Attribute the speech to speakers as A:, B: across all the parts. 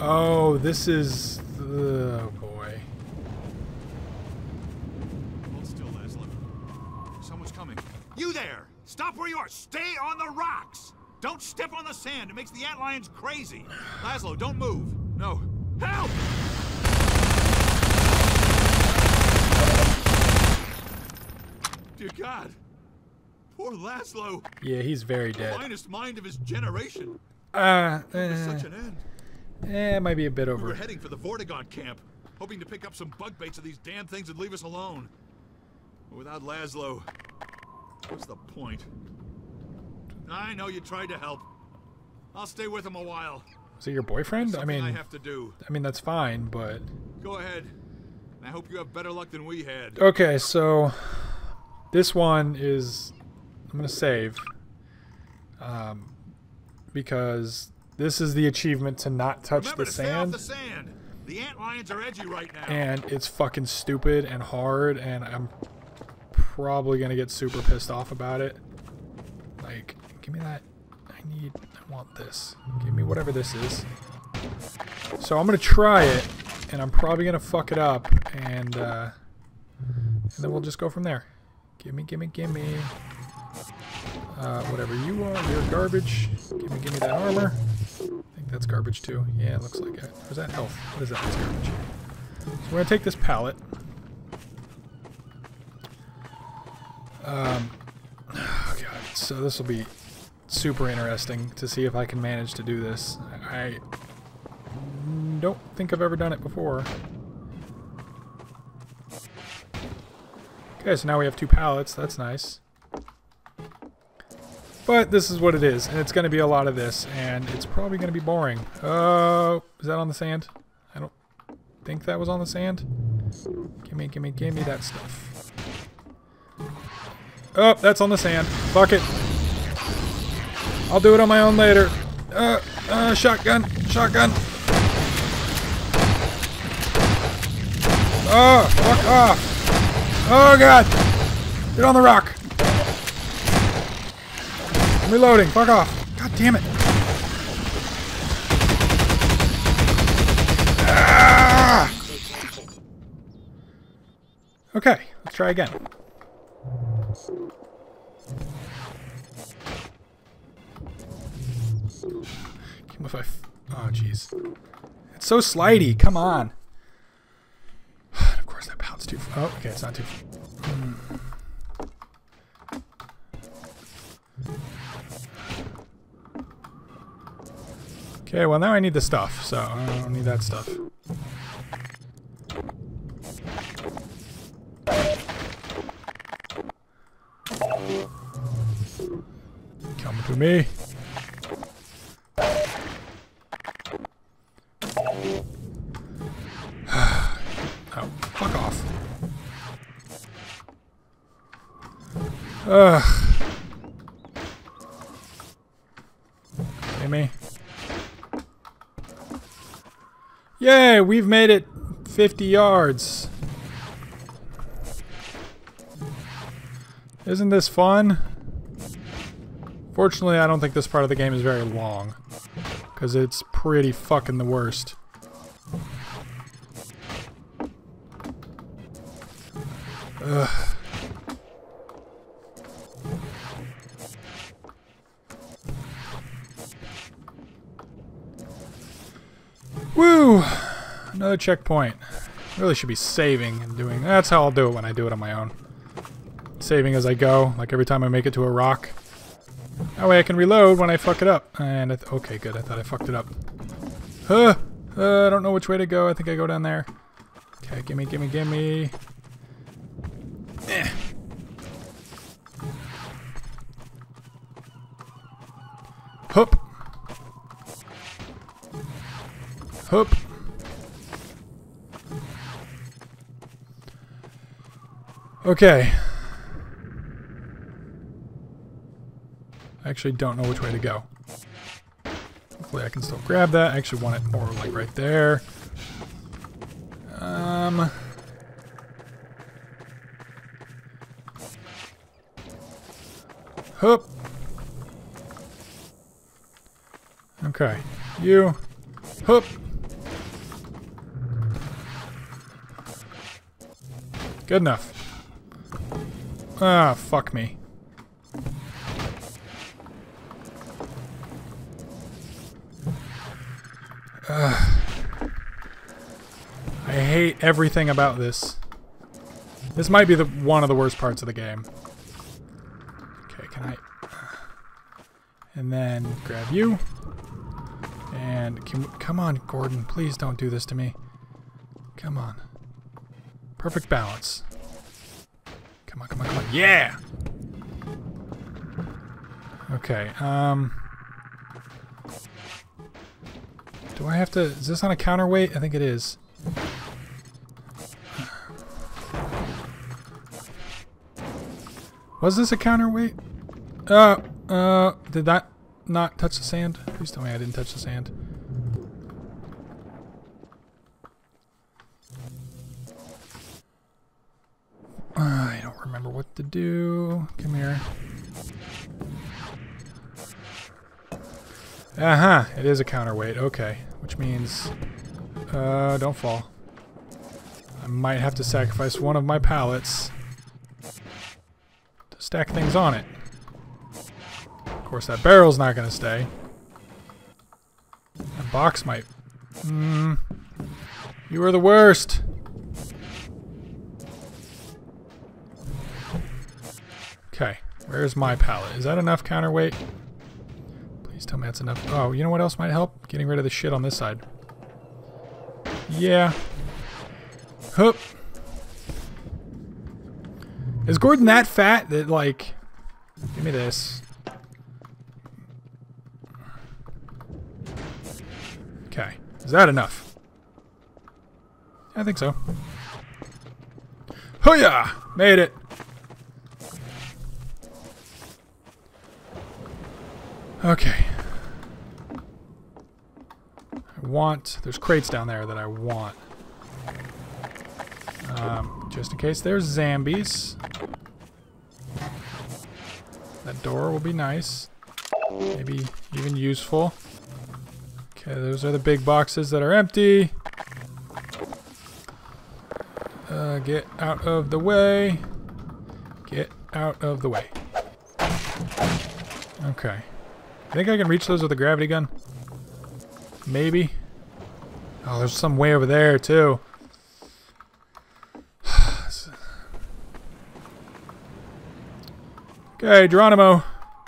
A: Oh, this is... Oh, boy.
B: Hold still, Laszlo. Someone's coming. You there! Stop where you are! Stay on the rocks! Don't step on the sand. It makes the antlions crazy. Laszlo, don't move. No. Help! Dear God. Poor Laszlo.
A: Yeah, he's very dead.
B: The finest mind of his generation. Such an end.
A: It might be a bit over.
B: We were heading for the Vortigaunt camp, hoping to pick up some bug baits of these damn things and leave us alone. But without Laszlo, what's the point? I know you tried to help. I'll stay with him a while.
A: Is it your boyfriend? I mean,
B: I have to do.
A: I mean that's fine, but
B: Go ahead. I hope you have better luck than we had.
A: okay. So this one is I'm gonna save because this is the achievement to not touch
B: Remember
A: the
B: to stay off
A: sand.
B: the sand. The antlions are edgy right now.
A: And it's fucking stupid and hard, and I'm probably gonna get super pissed off about it. Like, give me that. I want this. Give me whatever this is. So I'm gonna try it, and I'm probably gonna fuck it up, and then we'll just go from there. Gimme. Whatever you are, you're garbage. Gimme that armor. I think that's garbage too. Yeah, it looks like it. Or is that health? What is that? That's garbage. So we're gonna take this pallet. Oh god. So this will be super interesting to see if I can manage to do this. I don't think I've ever done it before. Okay, so now we have 2 pallets. That's nice. But this is what it is, and it's going to be a lot of this, and it's probably going to be boring. Oh, is that on the sand? I don't think that was on the sand. Gimme that stuff. Oh, that's on the sand. Fuck it. I'll do it on my own later. Shotgun. Oh, fuck off. Oh, God. Get on the rock. I'm reloading. Fuck off. God damn it. Ah! Okay, let's try again. Oh, jeez. It's so slidey. Come on. And of course, that pallet's too... Oh, okay, it's not too... Okay, well now I need the stuff, so I don't need that stuff. Come to me. Oh, fuck off. Ugh. Hey, me. Yay, we've made it 50 yards. Isn't this fun? Fortunately, I don't think this part of the game is very long, because it's pretty fucking the worst. Ugh. Woo! Another checkpoint. Really should be saving and doing... That's how I'll do it when I do it on my own. Saving as I go, like every time I make it to a rock. That way I can reload when I fuck it up. And okay, good. I thought I fucked it up. I don't know which way to go. I think I go down there. Okay, gimme. Eh. Hup. Hup. Okay. I actually don't know which way to go. Hopefully I can still grab that. I actually want it more like right there. Hup. Okay. You. Hup. Good enough. Ah, fuck me. I hate everything about this. This might be one of the worst parts of the game. Okay, can I... And then grab you. And come on, Gordon. Please don't do this to me. Come on. Perfect balance. Come on, come on, come on. Yeah! Okay, do I have to... Is this on a counterweight? I think it is. Was this a counterweight? Did that not touch the sand? Please tell me I didn't touch the sand. I don't remember what to do. Come here. Uh-huh, it is a counterweight. Okay, which means... don't fall. I might have to sacrifice one of my pallets to stack things on it. Of course, that barrel's not going to stay. That box might... You are the worst! Okay, where's my pallet? Is that enough counterweight? Please tell me that's enough. Oh, you know what else might help? Getting rid of the shit on this side. Yeah. Hup. Is Gordon that fat that, like... Give me this. Okay. Is that enough? I think so. Hoo-yah! Made it! Okay. I want... There's crates down there that I want. Just in case there's zombies. That door will be nice. Maybe even useful. Okay, those are the big boxes that are empty. Get out of the way. Get out of the way. Okay. I think I can reach those with a gravity gun. Maybe. Oh, there's some way over there, too. Okay, Geronimo.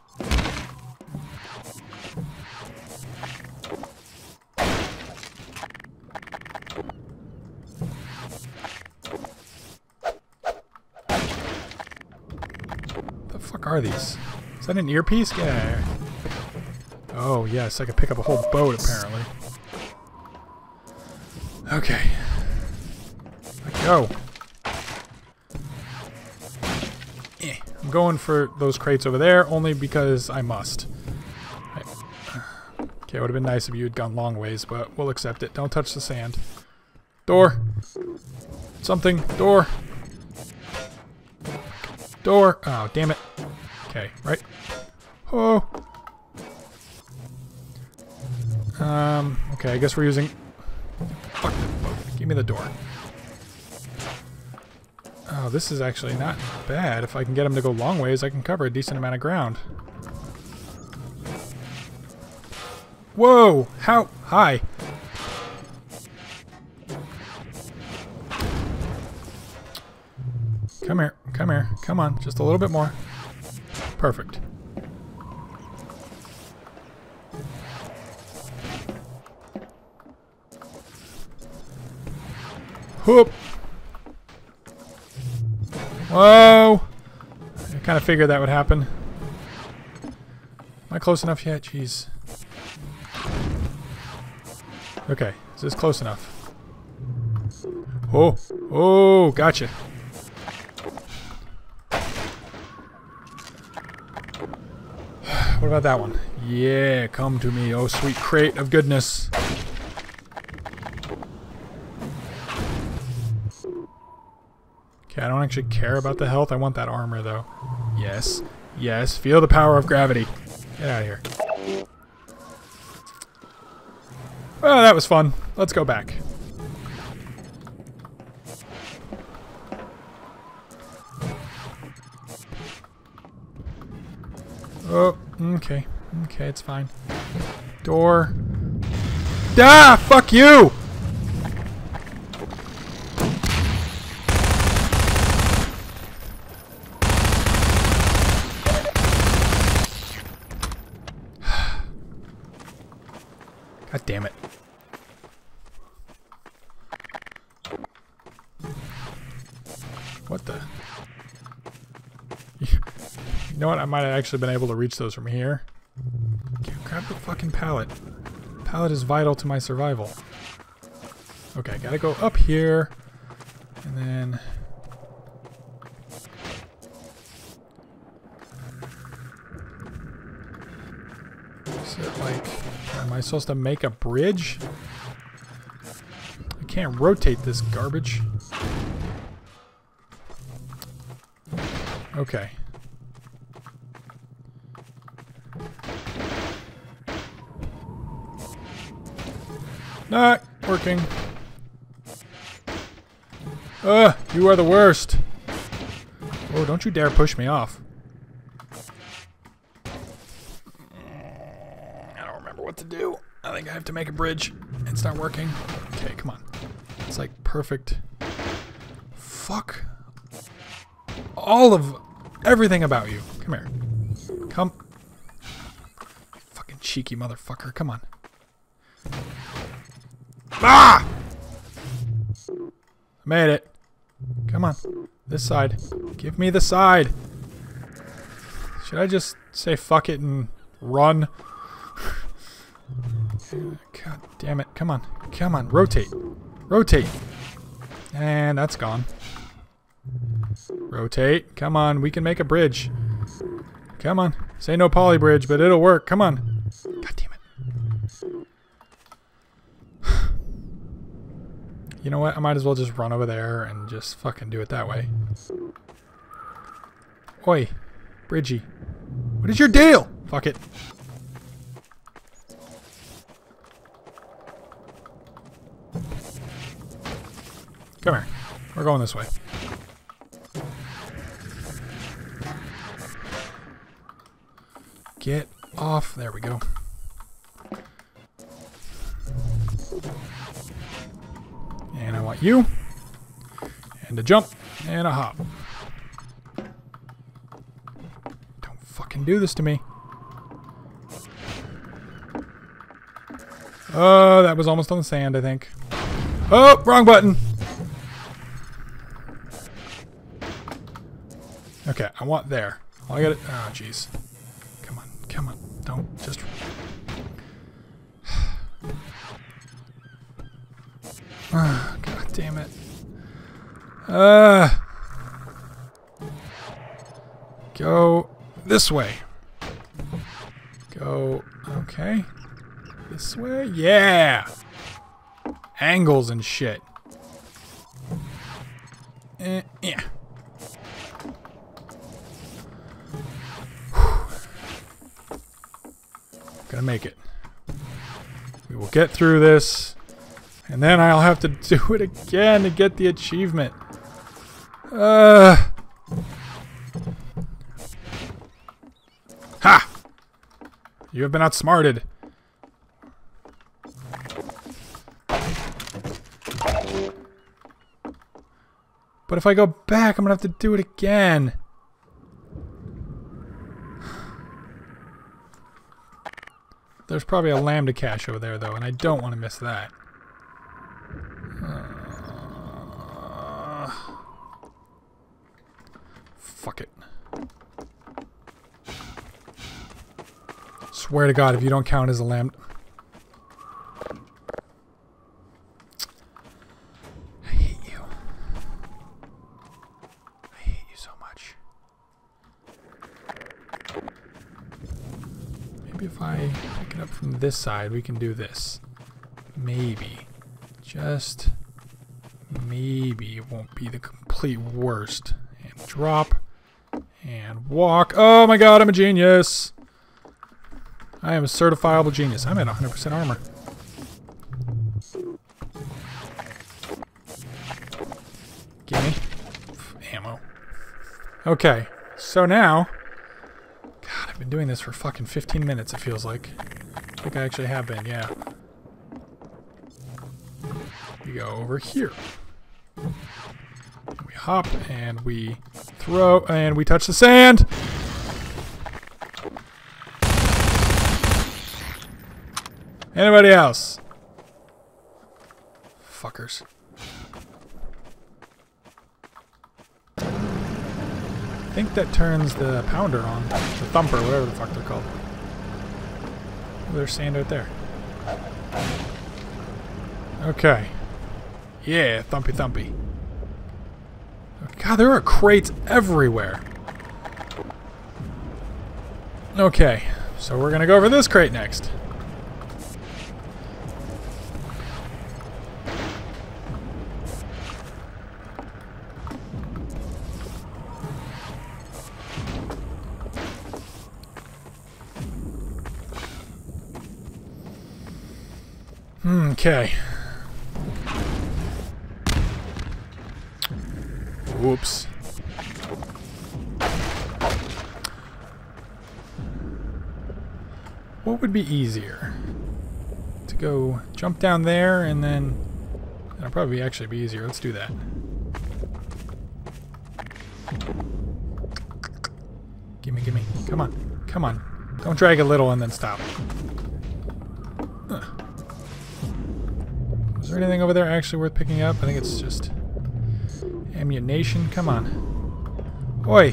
A: The fuck are these? Is that an earpiece? Yeah. Oh, yes, I can pick up a whole boat, apparently. Okay. Let's go. I'm going for those crates over there, only because I must. Okay, it would have been nice if you had gone long ways, but we'll accept it. Don't touch the sand. Door. Something. Door. Door. Oh, damn it. Okay, right. Oh. Okay, I guess we're using... Fuck the boat. Give me the door. Oh, this is actually not bad. If I can get him to go long ways, I can cover a decent amount of ground. Whoa! How? Hi. Come here. Come here. Come on. Just a little bit more. Perfect. Whoop! Whoa! I kind of figured that would happen. Am I close enough yet? Jeez. Okay, is this close enough? Oh! Oh! Gotcha! What about that one? Yeah, come to me, oh sweet crate of goodness. Okay, I don't actually care about the health. I want that armor, though. Yes. Yes. Feel the power of gravity. Get out of here. Well, that was fun. Let's go back. Oh, okay. Okay, it's fine. Door. Ah! Fuck you! God damn it. What the? You know what? I might have actually been able to reach those from here. Okay, grab the fucking pallet. Pallet is vital to my survival. Okay, gotta go up here. And then... Is it like... Am I supposed to make a bridge? I can't rotate this garbage. Okay. Not working. You are the worst. Oh, don't you dare push me off. I don't remember what to do. I think I have to make a bridge. It's not working. Okay, come on. It's like perfect. Fuck. All of everything about you. Come here. Come. Fucking cheeky motherfucker. Come on. Ah! I made it. Come on. This side. Give me the side. Should I just say fuck it and run? God damn it. Come on. Come on. Rotate. Rotate. And that's gone. Rotate. Come on. We can make a bridge. Come on. Say no poly bridge, but it'll work. Come on. God damn it. You know what? I might as well just run over there and just fucking do it that way. Oi. Bridgie. What is your deal? Fuck it. Come here. We're going this way. Get off. There we go. And I want you. And a jump. And a hop. Don't fucking do this to me. Oh, that was almost on the sand, I think. Oh, wrong button. Okay, I want there. Oh, I got it. Oh, jeez. Come on. Come on. Don't just... Oh, God damn it. Go this way. Go... Okay. This way? Yeah! Angles and shit. Yeah. Gonna make it. We will get through this. And then I'll have to do it again to get the achievement. Ha! You have been outsmarted. But if I go back, I'm gonna have to do it again. There's probably a lambda cache over there, though, and I don't want to miss that. Fuck it. Swear to God, if you don't count as a lambda... I hate you. I hate you so much. Maybe if I pick it up from this side, we can do this. Maybe. Just maybe it won't be the complete worst. And drop. And walk. Oh my God, I'm a genius. I am a certifiable genius. I'm at 100% armor. Gimme. Ammo. Okay. So now... God, I've been doing this for fucking 15 minutes, it feels like. I think I actually have been, yeah. We go over here. We hop, and we throw, and we touch the sand! Anybody else? Fuckers. I think that turns the pounder on. The thumper, whatever the fuck they're called. Oh, there's sand right there. Okay. Yeah, thumpy thumpy. God, there are crates everywhere. Okay, so we're gonna go over this crate next. Okay. Whoops. What would be easier? To go jump down there and then... That'll probably actually be easier. Let's do that. Gimme, gimme. Come on. Come on. Don't drag a little and then stop. Is there anything over there actually worth picking up? I think it's just ammunition. Come on. Oi!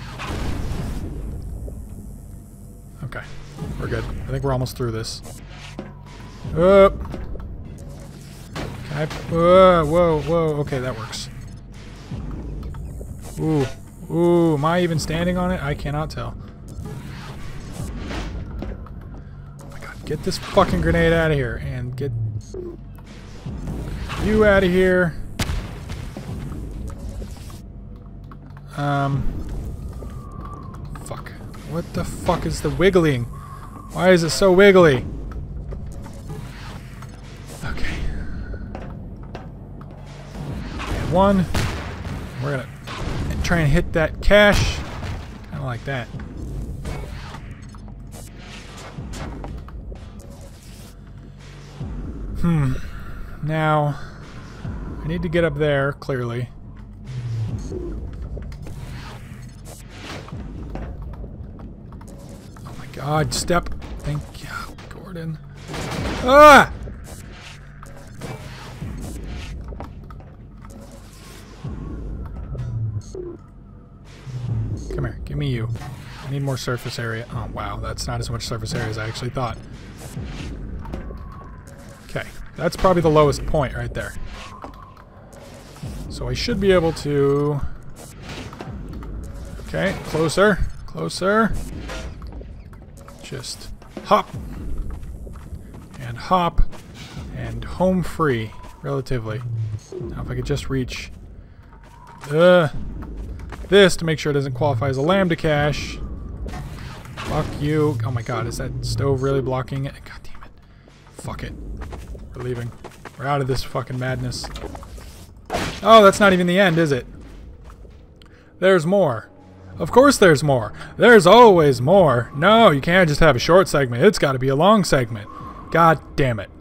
A: Okay. We're good. I think we're almost through this. Can I... Whoa, whoa, whoa. Okay, that works. Ooh. Ooh, am I even standing on it? I cannot tell. Oh my god. Get this fucking grenade out of here. And get... you out of here. Fuck. What the fuck is the wiggling? Why is it so wiggly? Okay. And one. We're gonna try and hit that cache. I don't like that. Now, I need to get up there, clearly. Oh my god, step. Thank you, Gordon. Ah! Come here, give me you. I need more surface area. Oh wow, that's not as much surface area as I actually thought. Okay, that's probably the lowest point right there. So I should be able to... Okay, closer, closer. Just hop. And hop. And home free, relatively. Now if I could just reach... this to make sure it doesn't qualify as a lambda cache. Fuck you. Oh my god, is that stove really blocking it? God damn it. Fuck it. We're leaving. We're out of this fucking madness. Oh, that's not even the end, is it? There's more. Of course there's more. There's always more. No, you can't just have a short segment. It's got to be a long segment. God damn it.